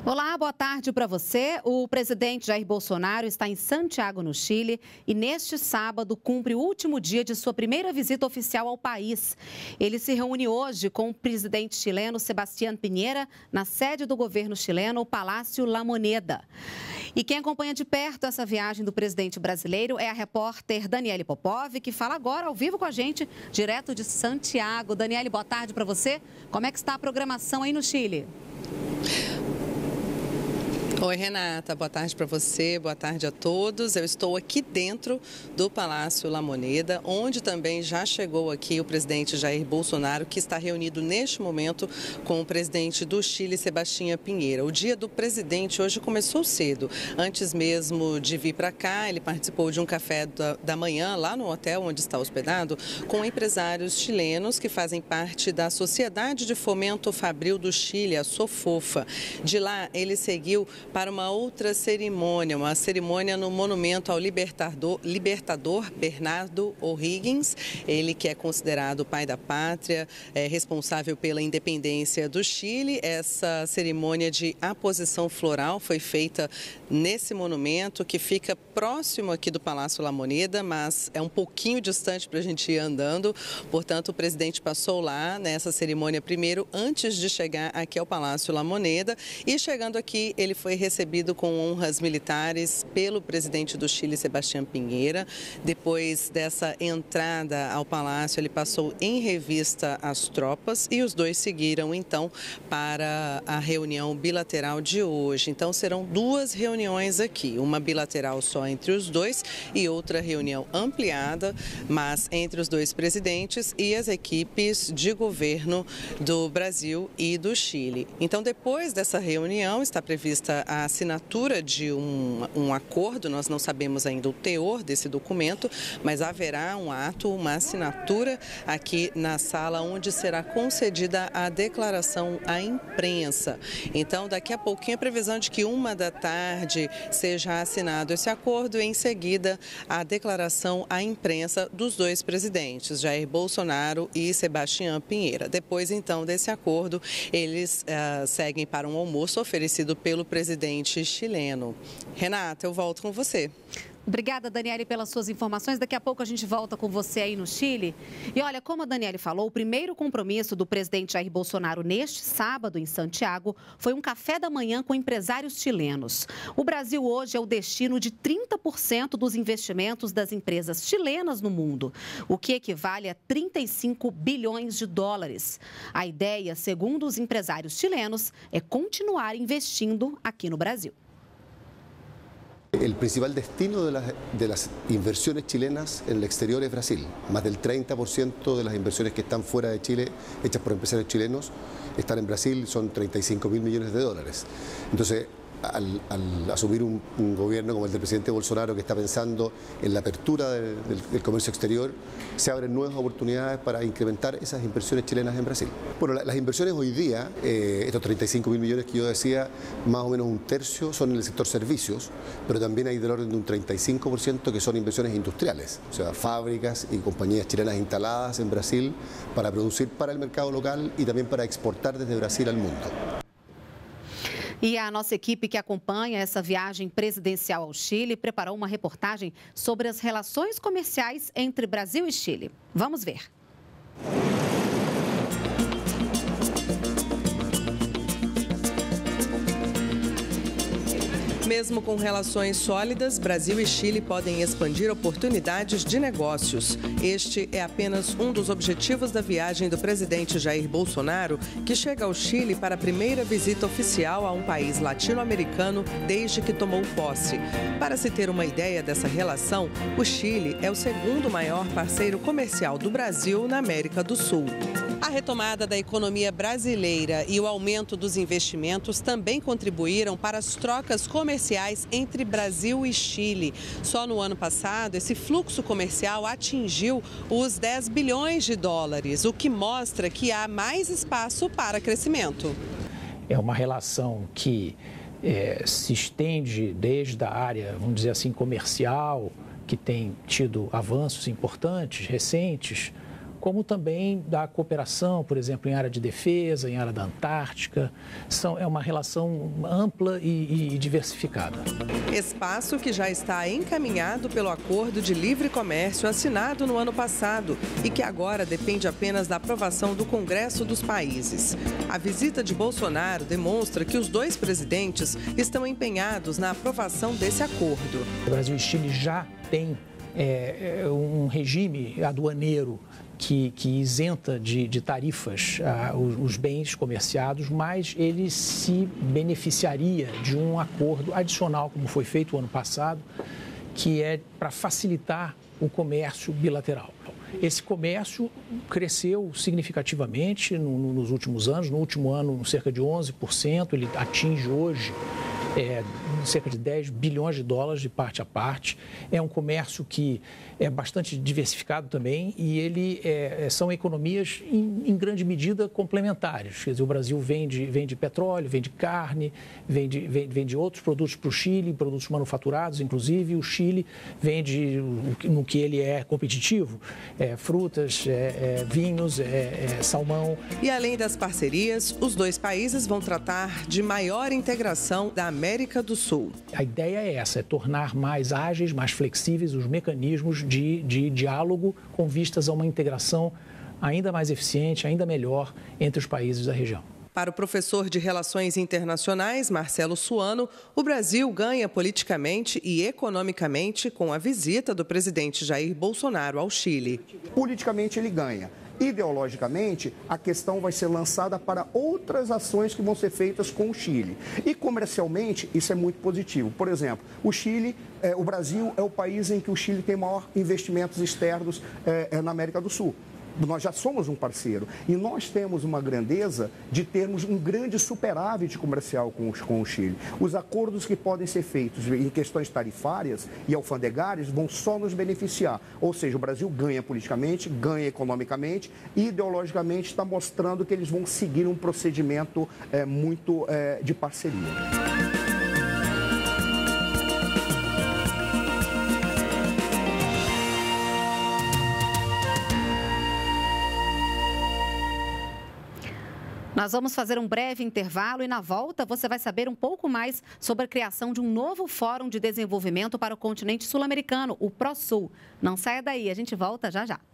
Olá, boa tarde para você. O presidente Jair Bolsonaro está em Santiago, no Chile, e neste sábado cumpre o último dia de sua primeira visita oficial ao país. Ele se reúne hoje com o presidente chileno Sebastián Piñera na sede do governo chileno, o Palácio La Moneda. E quem acompanha de perto essa viagem do presidente brasileiro é a repórter Daniele Popov, que fala agora ao vivo com a gente, direto de Santiago. Daniele, boa tarde para você. Como é que está a programação aí no Chile? Oi, Renata, boa tarde para você, boa tarde a todos. Eu estou aqui dentro do Palácio La Moneda, onde também já chegou aqui o presidente Jair Bolsonaro, que está reunido neste momento com o presidente do Chile, Sebastián Piñera. O dia do presidente hoje começou cedo. Antes mesmo de vir para cá, ele participou de um café da manhã lá no hotel onde está hospedado com empresários chilenos que fazem parte da Sociedade de Fomento Fabril do Chile, a SOFOFA. De lá, ele seguiu para uma outra cerimônia, uma cerimônia no monumento ao libertador Bernardo O'Higgins, ele que é considerado o pai da pátria, responsável pela independência do Chile. Essa cerimônia de aposição floral foi feita nesse monumento que fica próximo aqui do Palácio La Moneda, mas é um pouquinho distante para a gente ir andando. Portanto, o presidente passou lá nessa cerimônia primeiro, antes de chegar aqui ao Palácio La Moneda, e chegando aqui ele foi recebido com honras militares pelo presidente do Chile, Sebastián Piñera. Depois dessa entrada ao palácio, ele passou em revista as tropas e os dois seguiram, então, para a reunião bilateral de hoje. Então, serão duas reuniões aqui, uma bilateral só entre os dois e outra reunião ampliada, mas entre os dois presidentes e as equipes de governo do Brasil e do Chile. Então, depois dessa reunião, está prevista a assinatura de um acordo. Nós não sabemos ainda o teor desse documento, mas haverá um ato, uma assinatura aqui na sala onde será concedida a declaração à imprensa. Então, daqui a pouquinho, a previsão de que 13h seja assinado esse acordo e, em seguida, a declaração à imprensa dos dois presidentes, Jair Bolsonaro e Sebastián Piñera. Depois, então, desse acordo, eles seguem para um almoço oferecido pelo presidente chileno. Renata, eu volto com você. Obrigada, Daniele, pelas suas informações. Daqui a pouco a gente volta com você aí no Chile. E olha, como a Daniele falou, o primeiro compromisso do presidente Jair Bolsonaro neste sábado em Santiago foi um café da manhã com empresários chilenos. O Brasil hoje é o destino de 30% dos investimentos das empresas chilenas no mundo, o que equivale a 35 bilhões de dólares. A ideia, segundo os empresários chilenos, é continuar investindo aqui no Brasil. El principal destino de las inversiones chilenas en el exterior es Brasil. Más del 30% de las inversiones que están fuera de Chile, hechas por empresarios chilenos, están en Brasil, son 35.000 millones de dólares. Entonces, al asumir un gobierno como el del presidente Bolsonaro, que está pensando en la apertura del comercio exterior, se abren nuevas oportunidades para incrementar esas inversiones chilenas en Brasil. Bueno, las inversiones hoy día, estos 35.000 millones que yo decía, más o menos un tercio son en el sector servicios, pero también hay del orden de un 35% que son inversiones industriales, o sea, fábricas y compañías chilenas instaladas en Brasil para producir para el mercado local y también para exportar desde Brasil al mundo. E a nossa equipe que acompanha essa viagem presidencial ao Chile preparou uma reportagem sobre as relações comerciais entre Brasil e Chile. Vamos ver. Mesmo com relações sólidas, Brasil e Chile podem expandir oportunidades de negócios. Este é apenas um dos objetivos da viagem do presidente Jair Bolsonaro, que chega ao Chile para a primeira visita oficial a um país latino-americano desde que tomou posse. Para se ter uma ideia dessa relação, o Chile é o segundo maior parceiro comercial do Brasil na América do Sul. A retomada da economia brasileira e o aumento dos investimentos também contribuíram para as trocas comerciais entre Brasil e Chile. Só no ano passado, esse fluxo comercial atingiu os 10 bilhões de dólares, o que mostra que há mais espaço para crescimento. É uma relação que se estende desde a área, vamos dizer assim, comercial, que tem tido avanços importantes, recentes, como também da cooperação, por exemplo, em área de defesa, em área da Antártica. É uma relação ampla e diversificada. Espaço que já está encaminhado pelo Acordo de Livre Comércio assinado no ano passado e que agora depende apenas da aprovação do Congresso dos países. A visita de Bolsonaro demonstra que os dois presidentes estão empenhados na aprovação desse acordo. O Brasil e Chile já têm um regime aduaneiro que isenta de tarifas os bens comerciados, mas ele se beneficiaria de um acordo adicional, como foi feito o ano passado, que é para facilitar o comércio bilateral. Esse comércio cresceu significativamente nos últimos anos. No último ano, cerca de 11%. Ele atinge hoje cerca de 10 bilhões de dólares de parte a parte. É um comércio que é bastante diversificado também e ele são economias, em grande medida, complementares. Quer dizer, o Brasil vende petróleo, vende carne, vende outros produtos para o Chile, produtos manufaturados, inclusive. O Chile vende no que ele é competitivo, frutas, vinhos, salmão. E além das parcerias, os dois países vão tratar de maior integração da América do Sul. A ideia é essa, é tornar mais ágeis, mais flexíveis os mecanismos de diálogo com vistas a uma integração ainda mais eficiente, ainda melhor entre os países da região. Para o professor de Relações Internacionais, Marcelo Suano, o Brasil ganha politicamente e economicamente com a visita do presidente Jair Bolsonaro ao Chile. Politicamente ele ganha. Ideologicamente, a questão vai ser lançada para outras ações que vão ser feitas com o Chile. E comercialmente, isso é muito positivo. Por exemplo, o Brasil é o país em que o Chile tem maior investimentos externos na América do Sul. Nós já somos um parceiro e nós temos uma grandeza de termos um grande superávit comercial com o Chile. Os acordos que podem ser feitos em questões tarifárias e alfandegárias vão só nos beneficiar. Ou seja, o Brasil ganha politicamente, ganha economicamente e ideologicamente está mostrando que eles vão seguir um procedimento muito de parceria. Nós vamos fazer um breve intervalo e, na volta, você vai saber um pouco mais sobre a criação de um novo Fórum de Desenvolvimento para o continente sul-americano, o ProSul. Não saia daí, a gente volta já já.